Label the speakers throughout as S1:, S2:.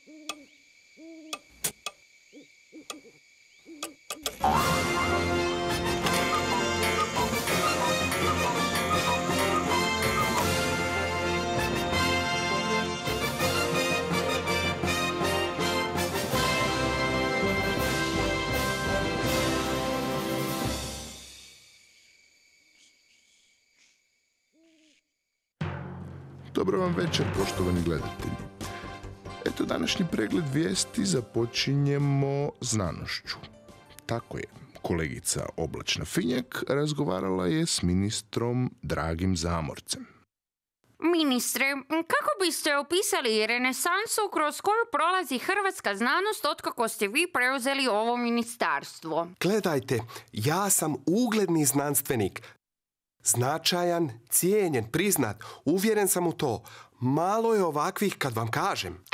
S1: Dobro vam večer, poštovani gledatelji. Eto, današnji pregled vijesti započinjemo znanošću. Tako je, kolegica Oblačna Finjak razgovarala je s ministrom Dragim Zamorcem.
S2: Ministre, kako biste opisali renesansu kroz koju prolazi hrvatska znanost otkako ste vi preuzeli ovo ministarstvo?
S3: Gledajte, ja sam ugledni znanstvenik. Značajan, cijenjen, priznat, uvjeren sam u to. Malo je ovakvih kad vam kažem.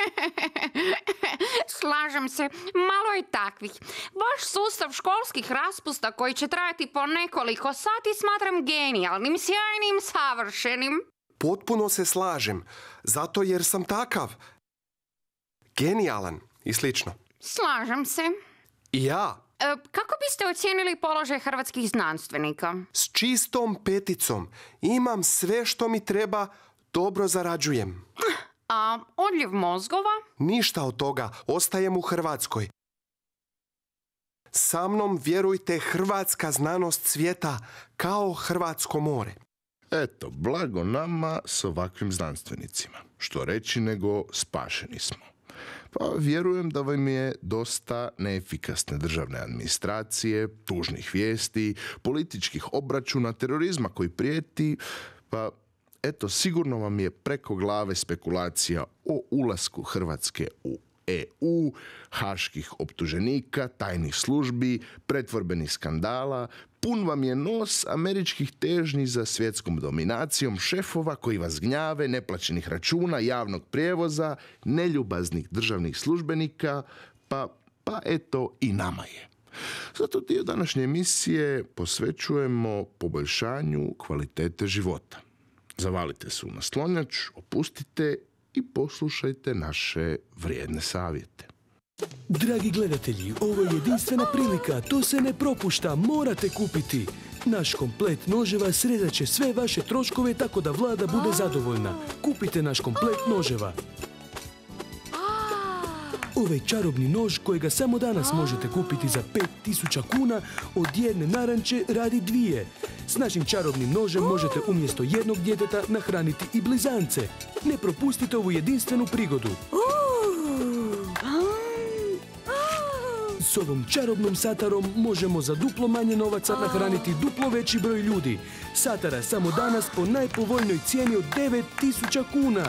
S2: Slažem se, malo je takvih. Vaš sustav školskih raspusta koji će trajati po nekoliko sati smatram genijalnim, sjajnim, savršenim.
S3: Potpuno se slažem, zato jer sam takav. Genijalan i slično.
S2: Slažem se.
S3: I ja.
S2: Kako biste ocijenili položaj hrvatskih znanstvenika?
S3: S čistom peticom. Imam sve što mi treba, dobro zarađujem.
S2: A odljev mozgova?
S3: Ništa od toga, ostajem u Hrvatskoj. Sa mnom, vjerujte, hrvatska znanost cvjeta kao Hrvatsko more.
S1: Eto, blago nama s ovakvim znanstvenicima. Što reći nego spašeni smo. Pa vjerujem da vam je dosta neefikasne državne administracije, tužnih vijesti, političkih obračuna, terorizma koji prijeti, pa eto, sigurno vam je preko glave spekulacija o ulasku Hrvatske u EU, haških optuženika, tajnih službi, pretvorbenih skandala. Pun vam je nos američkih težnji za svjetskom dominacijom, šefova koji vas gnjave, neplaćenih računa, javnog prijevoza, neljubaznih državnih službenika, pa eto i nama je. Zato dio današnje emisije posvećujemo poboljšanju kvalitete života. Zavalite se u naslonjač, opustite i poslušajte naše vrijedne savjete.
S4: Dragi gledatelji, ovo je jedinstvena prilika, to se ne propušta, morate kupiti. Naš komplet noževa srezat će sve vaše troškove tako da vlada bude zadovoljna. Kupite naš komplet noževa. Ovaj čarobni nož kojega samo danas možete kupiti za 5000 kuna, od jedne naranče radi 2. S našim čarobnim nožem možete umjesto jednog djeteta nahraniti i blizance. Ne propustite ovu jedinstvenu prigodu. S ovom čarobnom satarom možemo za duplo manje novaca nahraniti duplo veći broj ljudi. Satara samo danas po najpovoljnoj cijeni od 9000 kuna.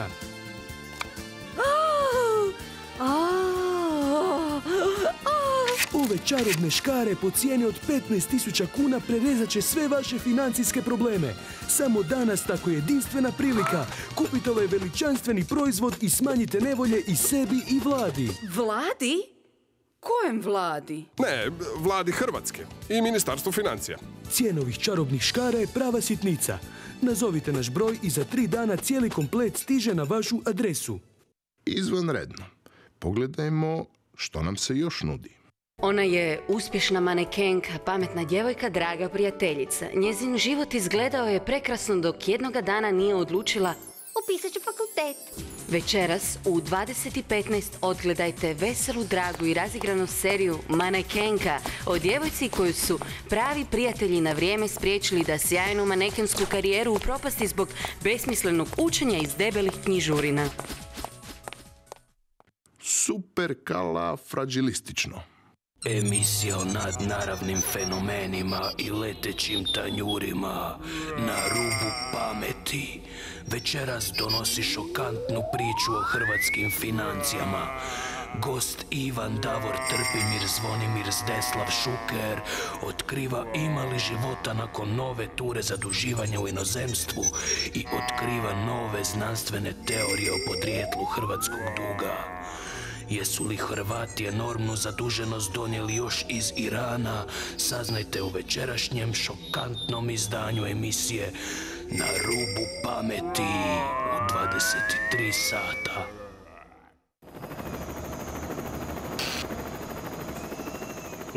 S4: Ove čarobne škare po cijeni od 15.000 kuna prerezat će sve vaše financijske probleme. Samo danas tako jedinstvena prilika. Kupite ovaj veličanstveni proizvod i smanjite nevolje i sebi i vladi.
S5: Vladi? Kojem vladi?
S6: Ne, vladi Hrvatske i Ministarstvu financija.
S4: Cijena ovih čarobnih škara je prava sitnica. Nazovite naš broj i za 3 dana cijeli komplet stiže na vašu adresu.
S1: Izvanredno. Pogledajmo što nam se još nudi.
S7: Ona je uspješna manekenka, pametna djevojka, draga prijateljica. Njezin život izgledao je prekrasno dok jednoga dana nije odlučila upisat ću fakultet. Večeras u 20:15 odgledajte veselu, dragu i razigranu seriju Manekenka o djevojci koju su pravi prijatelji na vrijeme spriječili da sjajnu manekensku karijeru upropasti zbog besmislenog učenja iz debelih knjižurina.
S1: Superkalafragilistično.
S8: Emisija o nadnaravnim fenomenima i letećim tanjurima na rubu pameti. Večeras donosi šokantnu priču o hrvatskim financijama. Gost Ivan Davor Trpimir Zvonimir Zdeslav Šuker otkriva ima li života nakon nove ture zaduživanja u inozemstvu i otkriva nove znanstvene teorije o podrijetlu hrvatskog duga. Jesu li Hrvati enormnu zaduženost donijeli još iz Irana? Saznajte u večerašnjem šokantnom izdanju emisije Na rubu pameti u 23 sata.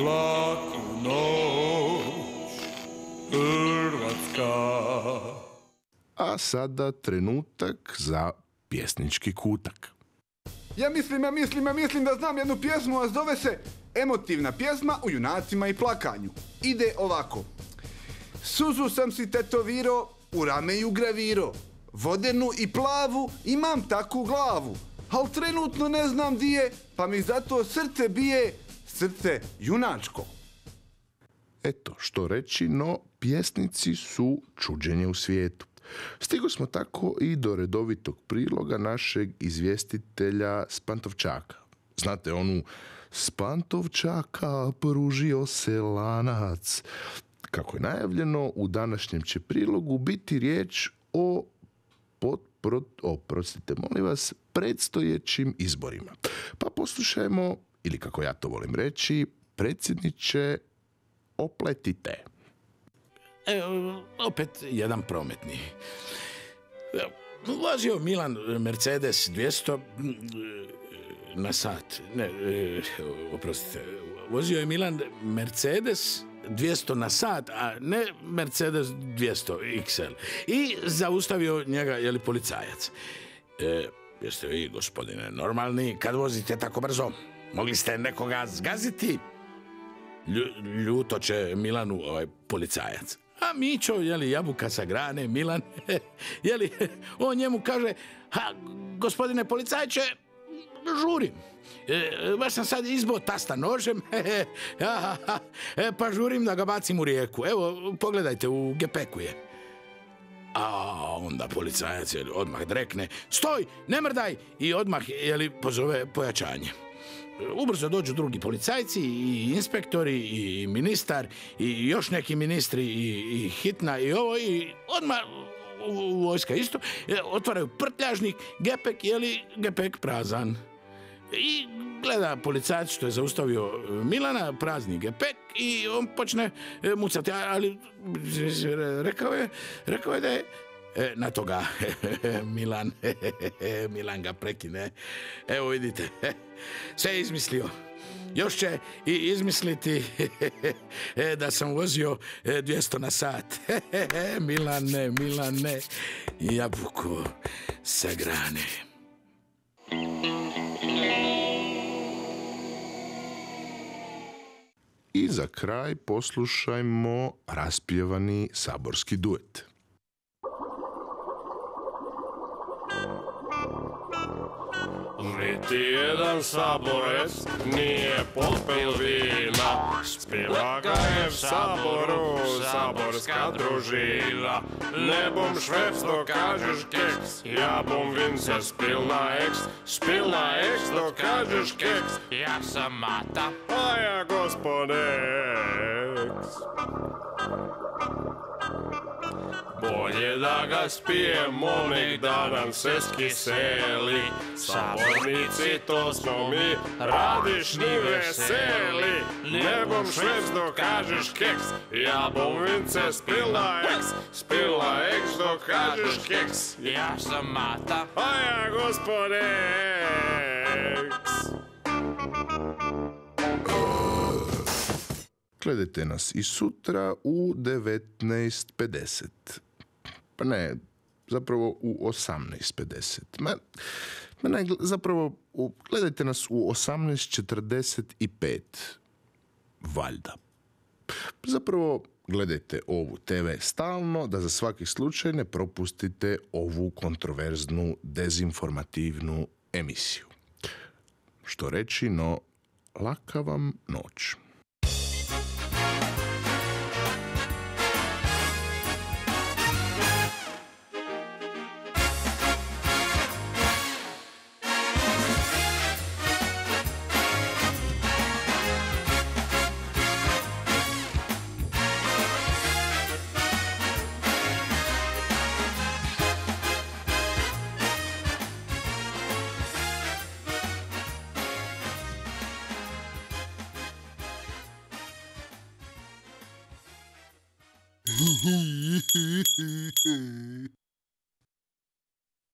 S6: laku noć, Hrvatska.
S1: A sada trenutak za pjesnički kutak.
S9: Ja mislim da znam jednu pjesmu, a zove se Emotivna pjesma u junacima i plakanju. Ide ovako. Suzu sam si tetovirao, u rame ju gravirao. Vodenu i plavu, imam takvu glavu. Al trenutno ne znam di je, pa mi zato srce bije, srce junačko.
S1: Eto, što reći, no pjesnici su čuđenje u svijetu. Stigo smo tako i do redovitog priloga našeg izvjestitelja s Pantovčaka. Znate onu s Pantovčaka pružio se lanac. Kako je najavljeno, u današnjem će prilogu biti riječ o predstojećim izborima. Pa poslušajmo, ili kako ja to volim reći, predsjedniče, opletite.
S10: Opet jedan prometni. Vozio Milan Mercedes 200 na sat. Oprostite. Vozio je Milan Mercedes 200 na sat, a ne Mercedes 200 XL. I zaustavio njega, policajac. Jeste vi, gospodine, normalni kad vozite tako brzo? Mogli ste nekoga zgaziti? Ljuto će Milanu policajac. A Mićo, jabuka sa grane, Milan, on njemu kaže, gospodine policajče, žurim. Baš sam sad izbo tasta nožem, pa žurim da ga bacim u rijeku. Evo, pogledajte, u gepeku je. A onda policajac odmah drekne, stoj, ne mrdaj, i odmah pozove pojačanje. Ubrzo dođu drugi policajci i inspektori i ministar i još neki ministri i hitna i ovo i odmah vojska isto otvaraju prtljažnik, gepek, gepek prazan. I gleda policajac što je zaustavio Milana, prazni gepek i on počne mucati, ali rekao je da je na toga Milan ga prekine. Evo vidite, sve je izmislio. Još će i izmisliti da sam vozio 200 na sat. Milane, jabuko sa grane.
S1: I za kraj poslušajmo raspjevani saborski duet.
S6: Niti jedan saborec nije popil vina, spiva ga je v saboru saborska družina. Ne bom švec, dok kažeš keks, ja bom vince spil na eks, dok kažeš keks, ja sam Mata, a ja gospode eks. Bolje da ga spijemo, nek da nam se skiseli. Sabornici, to smo mi, radiš ni veseli. Ne bom švec, dok kažeš keks, ja bom vince spil na eks, dok kažeš keks, ja sam Mata, a ja gospode eks.
S1: Gledajte nas i sutra u 19:50. Pa ne, zapravo u 18:50. Gledajte nas u 18:45. Valjda. Zapravo, gledajte ovu TV stalno, da za svaki slučaj ne propustite ovu kontroverznu, dezinformativnu emisiju. Što reći, no, laka vam noć.